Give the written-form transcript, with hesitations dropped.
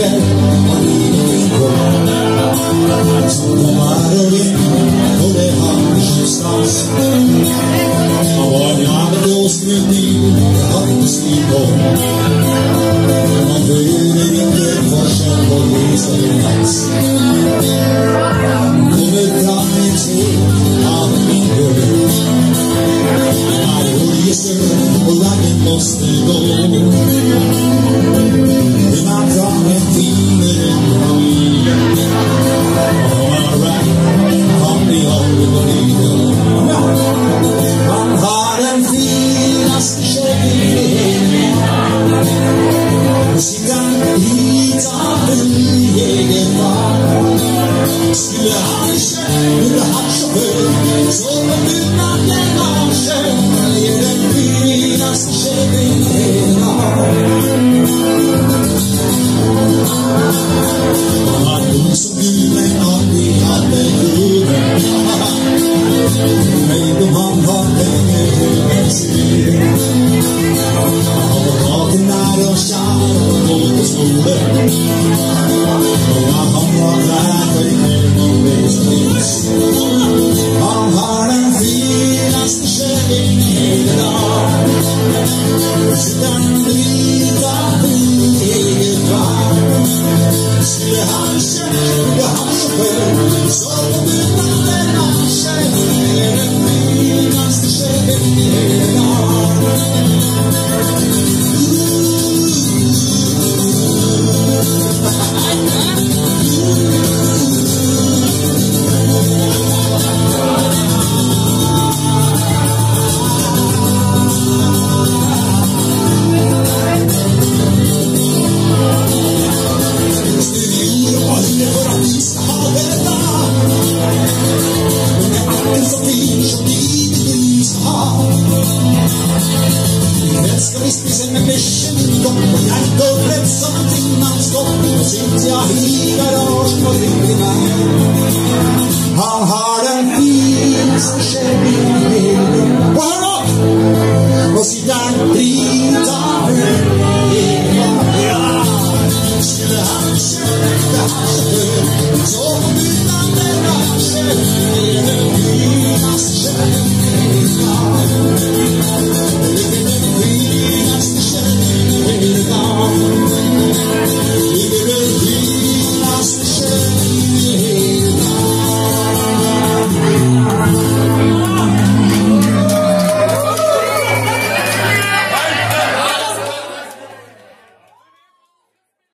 kväll och livet går. Solen är vind och det har tjustans. Och var jag blåsgrut i handelsliv om. Man behöver inte forsken på visa din plats. Kommer fram i tid av min dörr. Varje oljestör och vagnen måste gå. Men man fram en timer än vi. Man har den finaste Chevy'n och sidan hit av en egen vagn. Skulle han köra han chaufför så kom utan den av sjön är den finaste Chevy'n hela. Han dog som Gud men aldrig hade gubben. Men då han var länge högre sig. Advokaten är och kär och gå på skolan. Och han var där för en växtvis. Han har den finaste Chevy'n hela dag. Sidan vita eget vagn. Skulle han köra han chaufför så kom utan den av sjön är den finaste Chevy'n hela dag. Ska vi spisa med bärsen i dock och jag går rätt som timmans stopp och sitter jag i garage på ryggen. Han har den finaste Chevy'n